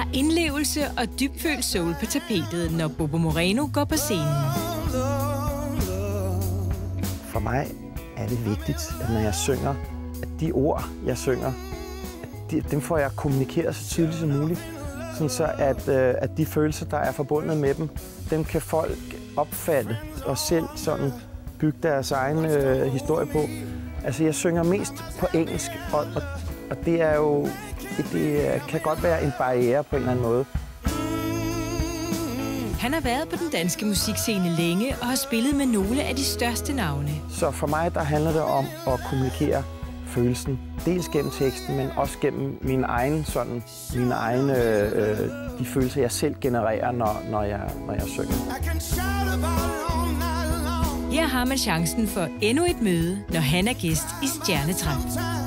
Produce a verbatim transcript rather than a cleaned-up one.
indlevelse og dybfølt soul på tapetet, når Bobo Moreno går på scenen. For mig er det vigtigt, at når jeg synger, at de ord, jeg synger, de, dem får jeg kommunikeret så tydeligt som muligt. Sådan så at, øh, at de følelser, der er forbundet med dem, dem kan folk opfatte og selv sådan bygge deres egen øh, historie på. Altså, jeg synger mest på engelsk, og, og, og det er jo, det kan godt være en barriere på en eller anden måde. Han har været på den danske musikscene længe og har spillet med nogle af de største navne. Så for mig, der handler det om at kommunikere følelsen. Dels gennem teksten, men også gennem min egen, sådan, mine egne, øh, de følelser, jeg selv genererer, når, når, jeg, når jeg synger. Her har man chancen for endnu et møde, når han er gæst i Stjernetræf.